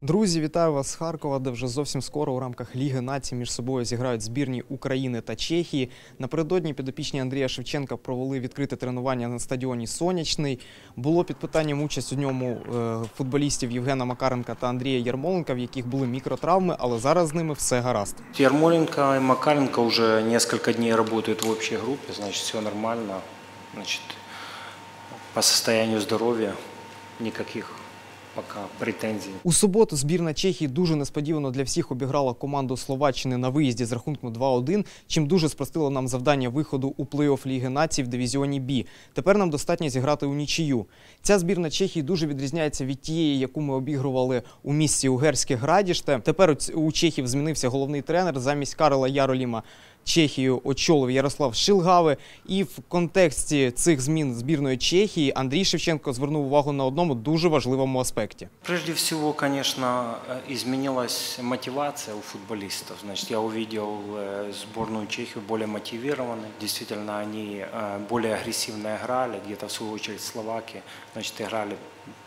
Друзі, вітаю вас з Харкова, де вже зовсім скоро у рамках Ліги націй між собою зіграють збірні України та Чехії. Напередодні підопічні Андрія Шевченка провели відкрите тренування на стадіоні «Сонячний». Було під питанням участь у ньому футболістів Євгена Макаренка та Андрія Ярмоленка, в яких були мікротравми, але зараз з ними все гаразд. Ярмоленко и Макаренко уже несколько дней работают в общей группе, значит, все нормально. Значит, по состоянию здоровья никаких пока претензій. У суботу збірна Чехії дуже несподівано для всіх обіграла команду Словаччини на виїзді з рахунком 2-1, чим дуже спростило нам завдання виходу у плей-офф Ліги націй в дивізіоні Б. Тепер нам достатньо зіграти у нічию. Ця збірна Чехії дуже відрізняється від тієї, яку ми обігрували у місті Угерське Градіšte. Тепер у чехів змінився головний тренер. Замість Карла Яроліма Чехію очолив Ярослав Шилгаве. І в контексті цих змін збірної Чехії Андрій Шевченко звернув увагу на одному дуже важливому аспекті. Прежде всего, конечно, изменилась мотивация у футболистов. Значит, я увидел сборную Чехию более мотивированной. Действительно, они более агрессивно играли, где-то в свою очередь Словакия, значит, играли,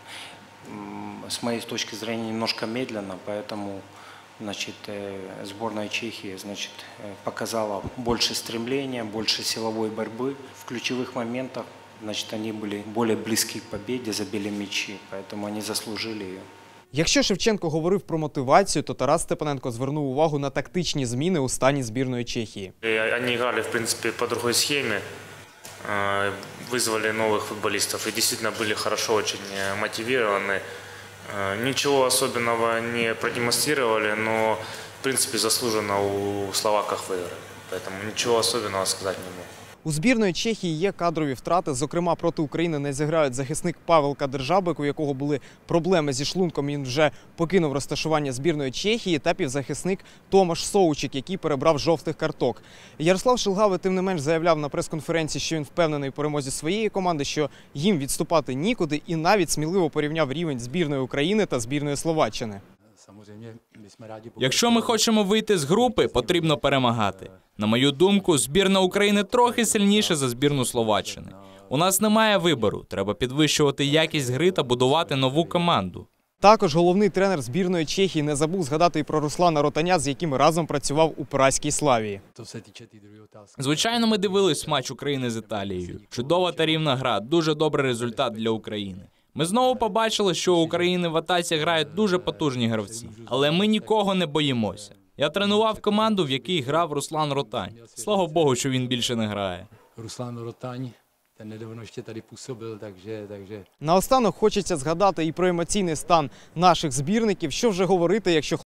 с моей точки зрения, немножко медленно, поэтому, значит, сборная Чехии, значит, показала больше стремления, больше силовой борьбы. В ключевых моментах, значит, они были более близки к победе, забили мячи, поэтому они заслужили ее. Якщо Шевченко говорив про мотивацію, то Тарас Степаненко звернув увагу на тактичні зміни у стані збірної Чехії. Они играли, в принципе, по другой схеме, вызвали новых футболистов и действительно были хорошо очень мотивированы. Ничего особенного не продемонстрировали, но, в принципе, заслуженно у словаков выиграли. Поэтому ничего особенного сказать не могу. У збірної Чехії є кадрові втрати. Зокрема, проти України не зіграють захисник Павел Кадержабек, у якого були проблеми зі шлунком, він вже покинув розташування збірної Чехії, та півзахисник Томаш Соучик, який перебрав жовтих карток. Ярослав Шилгаве, тим не менш, заявляв на прес-конференції, що він впевнений у перемозі своєї команди, що їм відступати нікуди, і навіть сміливо порівняв рівень збірної України та збірної Словаччини. Якщо ми хочемо вийти з групи, потрібно перемагати. На мою думку, збірна України трохи сильніша за збірну Словаччини. У нас немає вибору, треба підвищувати якість гри та будувати нову команду. Також головний тренер збірної Чехії не забув згадати і про Руслана Ротаня, з яким разом працював у Празькій Славії. Звичайно, ми дивились матч України з Італією. Чудова та рівна гра, дуже добрий результат для України. Ми знову побачили, що у України в атаці грають дуже потужні гравці. Але ми нікого не боїмося. Я тренував команду, в якій грав Руслан Ротань. Слава Богу, що він більше не грає. Руслан Ротань, ten nedávno ještě tady působil, takže... Наостанок хочеться згадати і про емоційний стан наших збірників. Що вже говорити, якщо